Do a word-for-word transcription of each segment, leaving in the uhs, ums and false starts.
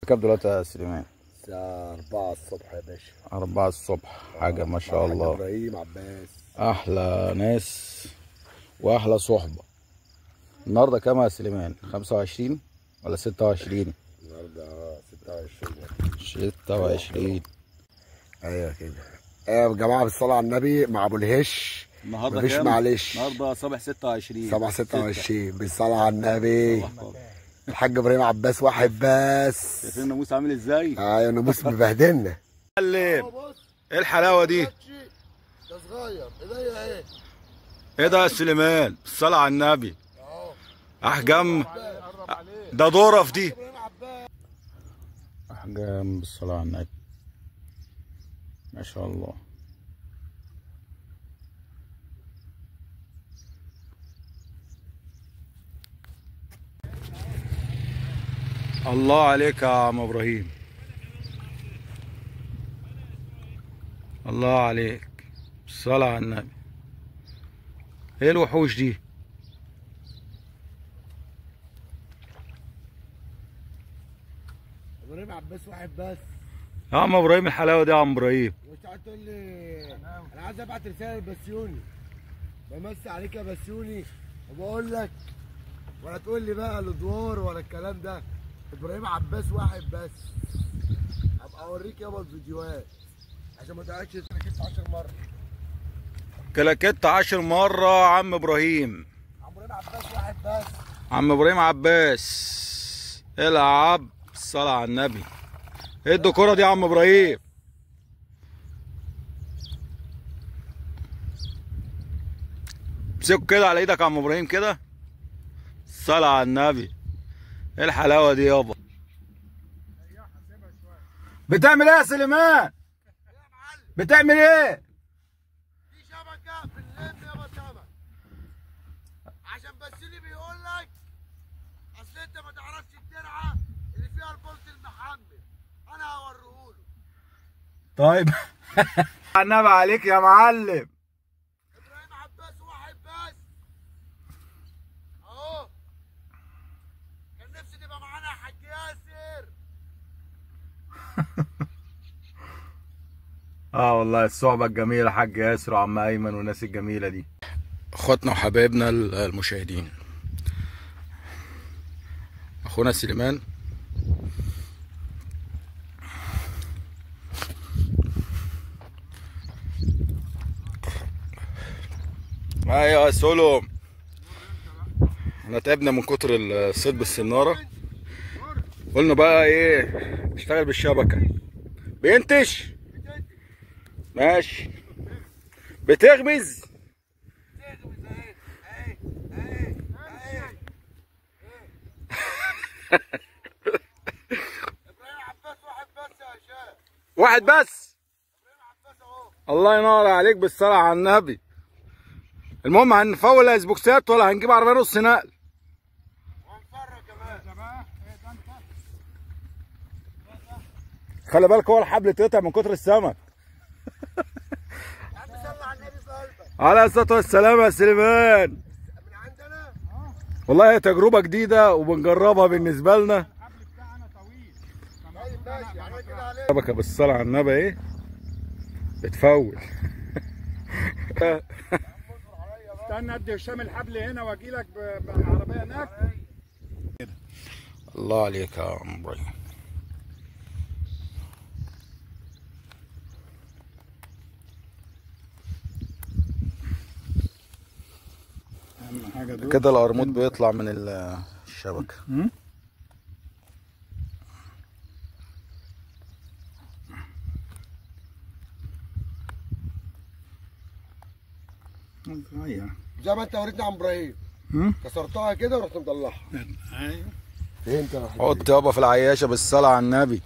كام دلوقتي يا سليمان؟ الساعة أربعة الصبح يا باشا. أربعة الصبح، حاجة ما شاء الله. إبراهيم عباس أحلى ناس وأحلى صحبة. النهاردة كام يا سليمان؟ خمسة وعشرين ولا ستة وعشرين؟ النهارده ستة وعشرين. ستة وعشرين. أيوه كده. أيوه يا جماعة، بالصلاة على النبي مع أبو الهش. النهاردة مفيش كام؟ معلش. النهاردة صبح ستة وعشرين. صباح ستة وعشرين بالصلاة على النبي. الحاج إبراهيم عباس واحد بس. شايفين الناموس عامل ازاي؟ أيوه الناموس مبهدلنا. ايه الحلاوة دي؟ ده صغير، إيديا إيه؟ ايه ده يا سليمان؟ الصلاة على النبي. أحجام ده ظرف دي. أحجام بالصلاة على النبي ما شاء الله. الله عليك يا عم ابراهيم، الله عليك، الصلاة على النبي. ايه الوحوش دي؟ ابراهيم عباس واحد بس. يا عم ابراهيم الحلاوه دي يا عم ابراهيم. مش قاعد تقول لي انا عايز ابعت رساله لبسيوني، بمسي عليك يا بسيوني وبقول لك، ولا تقول لي بقى الادوار ولا الكلام ده. ابراهيم عباس واحد بس. هبقى اوريك يابا الفيديوهات عشان ما تقعدش تركز عشر مرات. كلاكيت عشر مرة يا عم ابراهيم. عم ابراهيم عباس واحد بس. عم ابراهيم عباس العب الصلاة على النبي. ايه الدكورة دي يا عم ابراهيم؟ امسكوا كده على ايدك يا عم ابراهيم كده. الصلاة على النبي. ايه الحلاوة دي يابا؟ بتعمل ايه يا سليمان؟ بتعمل ايه؟ في شبكه في الليل يابا سمك، عشان بسيوني بيقول لك اصل انت ما تعرفش الدرعه اللي فيها البولت المحمل، انا هوريهوله. طيب النبي عليك يا معلم. ابراهيم عباس واحد بس اهو. كان نفسي تبقى معانا يا حاج ياسر. اه والله الصحبة الجميلة حاج ياسر وعم ايمن والناس الجميلة دي. اخواتنا وحبايبنا المشاهدين، اخونا سليمان ايوه يا سولوم. احنا تعبنا من كتر الصيد بالسنارة، قلنا بقى ايه نشتغل بالشبكة. بينتش ماشي، بتغمز واحد بس. الله ينور عليك بالصلاة على النبي. المهم هنفول لا اسبوكسات ولا هنجيب عربية نص نقل. خلي بالك هو الحبل اتقطع من كتر السمك. على الصلاة والسلام يا سليمان. من عندنا والله هي تجربة جديدة وبنجربها بالنسبة لنا. الحبل بتاعنا طويل. طيب ماشي يعني كده عليه. شبكة بالصلاة على النبي ايه بتفول. استنى ادي هشام الحبل هنا واجي لك بالعربيه هناك. الله عليك يا عم ابراهيم. اهم حاجه دول كده القرموط بيطلع من الشبكة. زي ما انت وريتني عم ابراهيم، كسرتها كده ورحت مطلعها. ايوه فهمت يا حبيبي. حط يابا في العياشة بالصلاة على النبي.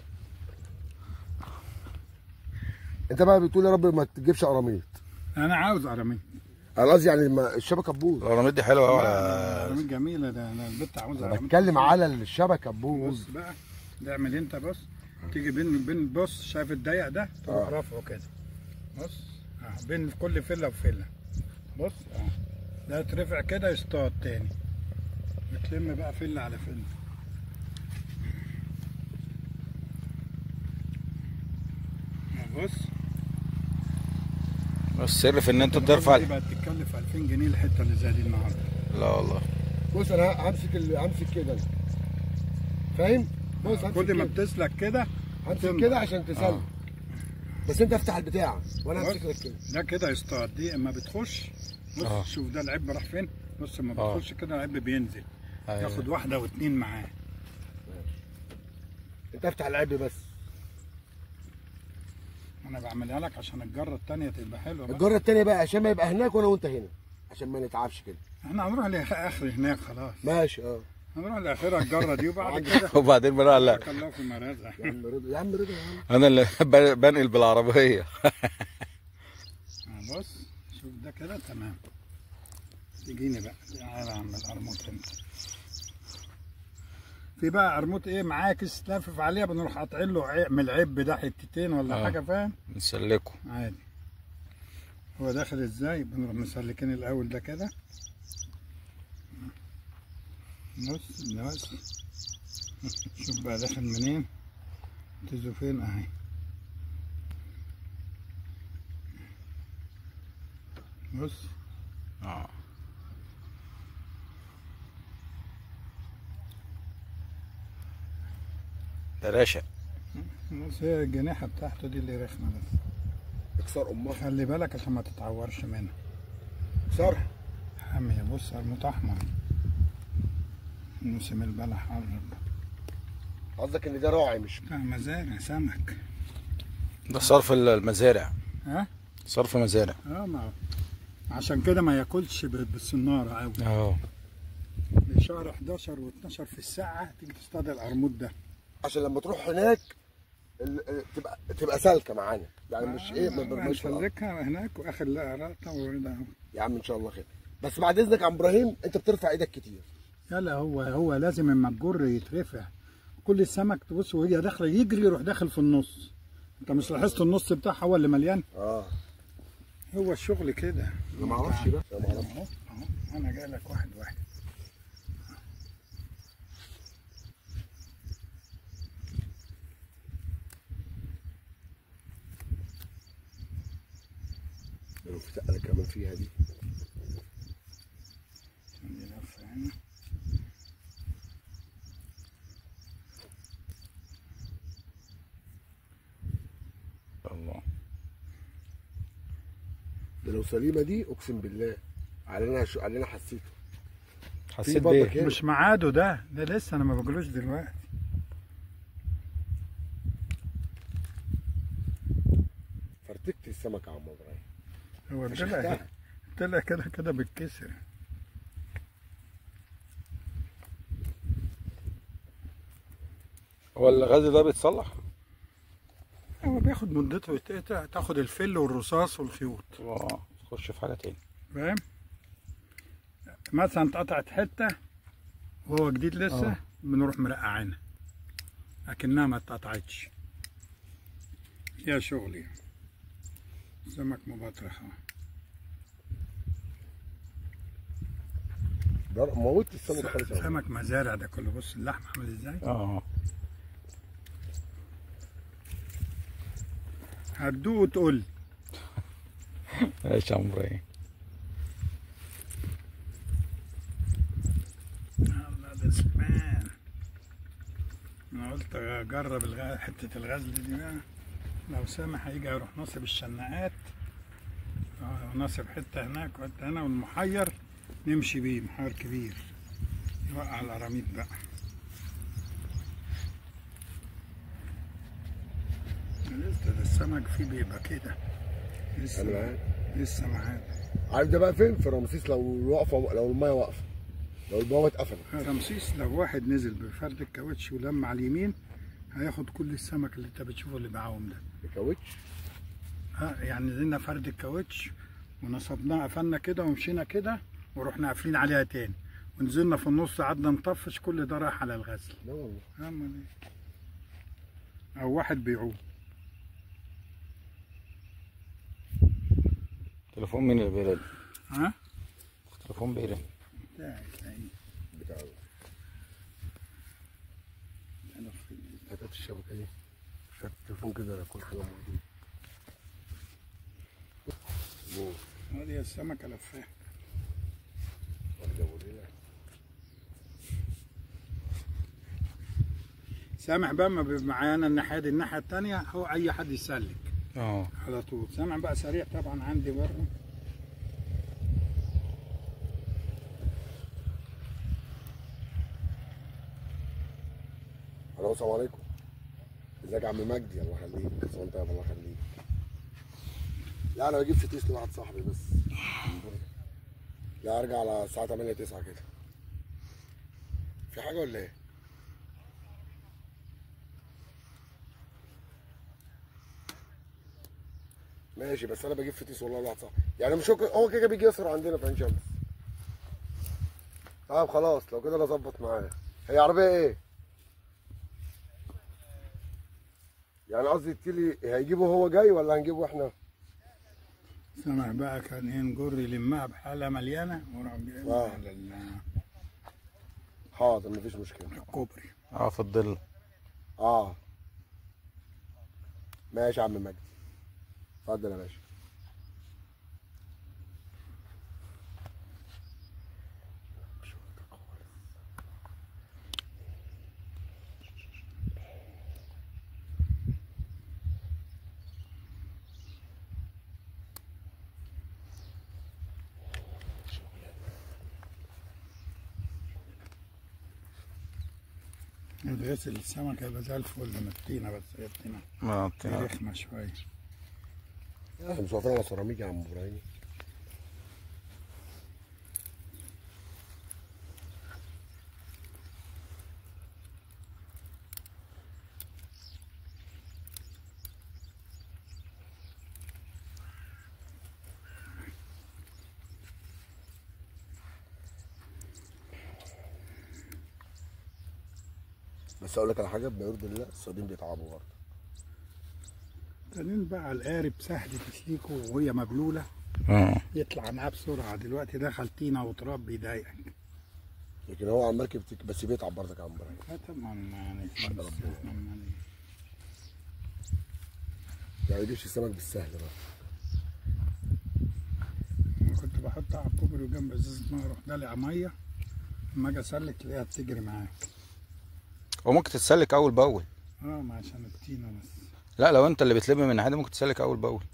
انت بقى بتقول يا رب ما تجيبش قراميط. انا عاوز قراميط. انا قصدي يعني ما الشبكه تبوظ. القراميط دي حلوة قوي على قراميط جميله. ده انا البت عاوزها انا قراميط. بتكلم على الشبكه تبوظ. بص بقى تعمل انت بص، تيجي بين بين بص شايف الضيق ده تروح رافعه كده. بص اه بين كل فله وفله. بص اه ده يترفع كده يصطاد تاني، بتلم بقى فله على فله. بص السر في ان انت ترفع دي بقت تتكلف ألفين جنيه الحته اللي زي دي النهارده. لا والله. بص انا همسك ال... همسك كده أنا. فاهم؟ بص همسك كل ما كده. بتسلك كده همسك كده عشان تسلك. آه. بس انت افتح البتاع وانا بص، همسك لك كده. ده كده يصطاد. دي اما بتخش بص آه. شوف ده العب راح فين. بص اما آه. بتخش كده العب بينزل. أيوة. ياخد واحده واتنين معاه. انت افتح العب بس. انا بعملها لك عشان الجره التانيه تبقى حلوه بقى. الجره التانيه بقى عشان ما يبقى هناك وانا وانت هنا عشان ما نتعبش كده. احنا هنروح لاخر هناك خلاص. ماشي اه. هنروح لاخرها الجره دي وبعد كده وبعدين بقى لا بارك الله في مرازق. يا عم رضا يا عم رضا يا عم. انا اللي بنقل بالعربيه. بص شوف ده كده تمام. تجيني بقى تعالى يا عم القرموط انت. في بقى قرموط ايه معاكس لافف عليها بنروح قاطعين له عي- من العب ده حتتين ولا آه. حاجه فاهم؟ نسلكه. عادي. هو داخل ازاي؟ بنروح مسلكين الاول ده كده. بص بص شوف بقى داخل منين تزو فين اهي. بص اه ده راشق. بص هي الجناحة بتاعته دي اللي رخمة بس. اكسر امها. خلي بالك عشان ما تتعورش منها. صرح. حامية بص قرموط احمر. موسم البلح قرب. قصدك ان ده راعي مش بتاع مزارع سمك. ده صرف المزارع. ها؟ صرف مزارع. اه ما عشان كده ما ياكلش ب- بالصنارة قوي. اه شهر احداشر واتناشر في الساعة تيجي تصطاد القرموط ده. عشان لما تروح هناك ال- ال- تبقى تبقى سالكه معانا يعني مش ايه ما برماش في الأرض. هنسلكها هناك واخر لقطة ورده. يا عم ان شاء الله خير. بس بعد اذنك يا عم ابراهيم انت بترفع ايدك كتير. يلا هو هو لازم اما الجر يترفع كل السمك تبص وهي داخله يجري يروح داخل في النص. انت مش لاحظت النص بتاعها هو اللي مليان؟ اه هو الشغل كده. انا ما اعرفش بقى انا ما اعرفش. اهو اهو انا جاي لك واحد واحد. لو في تقله كمان فيها دي. دي لفه هنا. الله. ده لو سليمه دي اقسم بالله على انا شو على انا حسيته. حسيت برضك بايه؟ هنا. مش ميعاده ده ده لسه انا ما باكلوش دلوقتي. فرتكت السمكه يا عم ابراهيم. هو مش طلع اختها. طلع كده كده بالكسر. هو الغاز ده بيتصلح؟ هو بياخد مدته يتقطع تاخد الفل والرصاص والخيوط. اه تخش في حاجه تاني. فاهم؟ مثلا اتقطعت حته وهو جديد لسه آه. بنروح مرقعينها اكنها ما اتقطعتش. يا شغلي سمك مبطرخ اهو. ده موت السمكه خالص يا عم. سمك مزارع ده كله. بص اللحم عامل ازاي. اه هتدوق وتقول لي. ماشي يا عم ابراهيم. الله ده سمان. انا قلت اجرب الغ... حته الغزل دي بقى. لو سامح هيجي يروح ناصب الشناقات. اه ناصب حته هناك وحته هنا والمحير نمشي بيه محير كبير يوقع القراميط بقى. لسه ده السمك فيه بيبقى كده. انا لسه معاك. لسه معانا. عارف ده بقى فين؟ في رمسيس لو واقفه لو الميه واقفه. لو البوابه اتقفلت. رمسيس لو واحد نزل بفرد الكاوتش ولم على اليمين هياخد كل السمك اللي انت بتشوفه اللي معاهم ده. الكاوتش. ها يعني نزلنا فرد الكاوتش ونصبناه قفلنا كده ومشينا كده ورحنا قافلين عليها تاني ونزلنا في النص قعدنا نطفش كل ده رايح على الغزل. لا والله. امال ايه؟ او واحد بيعوم. تليفون مين اللي بيرن؟ ها؟ تليفون بيرن. بتاعي تلاقيه. بتاع انا في هات الشبكه دي. شويه التليفون كده يكون حاجه موجوده. هذه السمكه لفاها. سامع بقى ما بيبقى معانا الناحيه دي، الناحيه الثانيه هو اي حد يسلك اه على طول. سامع بقى سريع طبعا عندي برضه. الو السلام عليكم. ازيك يا عم مجدي؟ الله يخليك. كل سنه وانت طيب. الله يخليك. لا انا بجيب فتيس لواحد صاحبي بس. لا ارجع على الساعه تمانية تسعة كده. في حاجه ولا ايه؟ ماشي بس انا بجيب فتيس والله لواحد صاحبي، يعني مش هو كده بيجي يسهر عندنا في عين شمس. طيب خلاص لو كده انا اظبط معاه. هي عربيه ايه؟ يعني قصدي التيلي هيجيبه هو جاي ولا هنجيبه احنا؟ سامع بقى كان ايه نجر يلمها بحاله مليانه وراح جايبها على ال- حاضر مفيش مشكله. الكوبري. اه في الظل. اه ماشي يا عم مجدي. اتفضل يا باشا. غسل السمكه يبقى زي الفل من الطينه، بس هي الطينه اه طيب. رخمه شويه. احنا مش واقفين على سيراميك يا عم ابراهيم. بس اقول لك على حاجه، بما يرضي الله الصيادين بيتعبوا برضه. تانيين بقى القارب سهل تسليكه وهي مبلوله اه يطلع معاه بسرعه. دلوقتي دخل طينه وتراب بيضايقك. لكن هو عمال كبتك بس بيتعب برضك يا عم ابراهيم. اه طبعا يعني حق ربنا. ما يجيبش السمك بالسهل بقى. انا كنت بحطها على الكوبري وجنب ازازه ميه اروح دالع ميه، اما اجي اسلك تلاقيها بتجري معاك. وممكن تتسلك اول باول. اه ما عشان الطينه بس. لا لو انت اللي بتلم من الناحيه دي ممكن تسلك اول باول.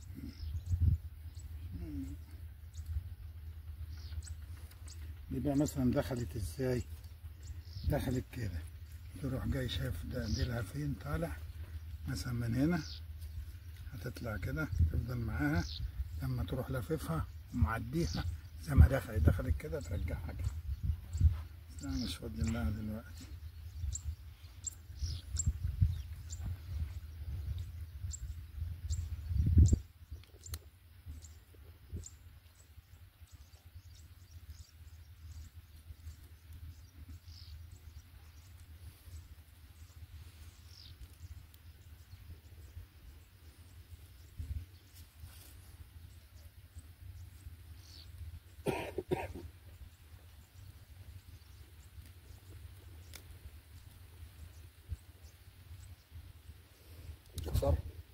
يبقى مثلا دخلت ازاي؟ دخلت كده تروح جاي شايف ده ديلها فين طالع مثلا من هنا، هتطلع كده تفضل معاها لما تروح لففها ومعديها زي ما دخلت دخلت كده ترجعها كده. بس انا مش فاضي لها دلوقتي. تكسر؟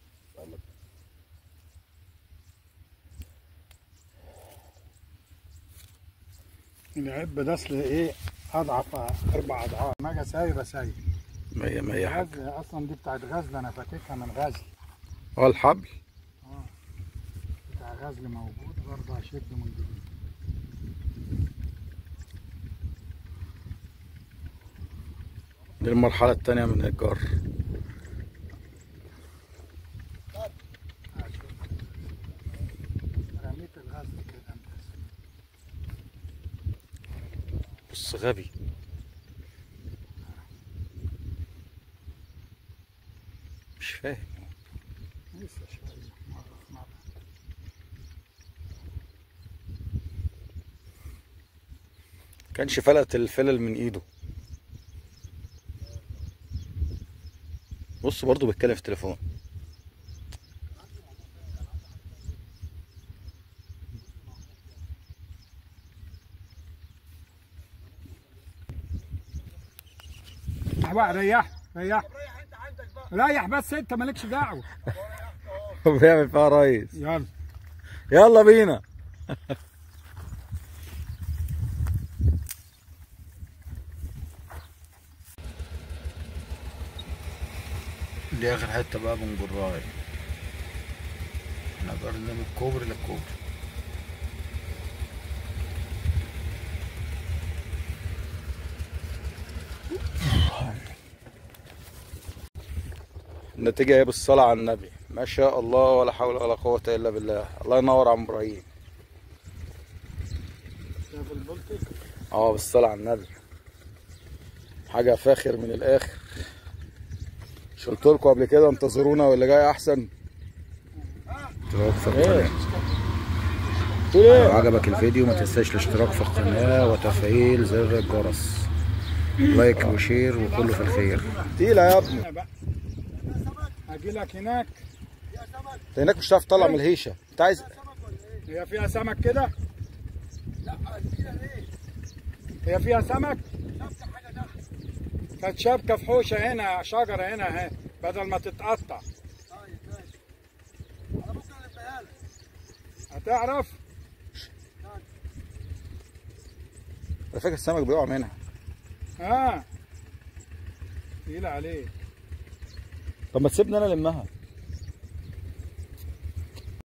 العب ده اصل ايه اضعف اربع اضعاف. ما اجي سايب اسايب. مية مية حاجة. غزل اصلا دي بتاعت غزل انا فاتكها من غزل. اه الحبل. اه بتاع غزل موجود برضه هشده من جديد. دي المرحلة التانية من الجر. رميت الغزل كده بس. بص غبي. مش فاهم. لسه شوية مرة في مرة. كانش فلت الفلل من ايده. بص برضه بيتكلم في التليفون. بقى ريح ريح ريح بس انت مالكش دعوه. بيعمل فيها ريس. يلا يلا بينا. دي اخر حته بقى من جراي. احنا بقى من الكوبري للكوبري. النتيجة ايه بالصلاة على النبي؟ ما شاء الله ولا حول ولا قوة الا بالله. الله ينور عم ابراهيم. شايف البلطي؟ اه بالصلاة على النبي. حاجة فاخر من الاخر. مش قلت لكم قبل كده انتظرونا واللي جاي احسن؟ ايه؟ لو عجبك الفيديو ما تنساش الاشتراك في القناة وتفعيل زر الجرس. لايك وشير وكله في الخير. تقيلة يا ابني. هاجي لك هناك. انت هناك مش هتعرف تطلع من الهيشة. انت عايز هي فيها سمك كده؟ لا فيها ايه؟ هي فيها سمك؟ كانت شبكة في حوشة هنا، شجرة هنا اهي، بدل ما تتقطع. طيب ماشي. انا ممكن الفها لك. هتعرف؟ على فكرة السمك بيقع منها. ها. تقيلة عليك. طب ما تسيبني انا المها.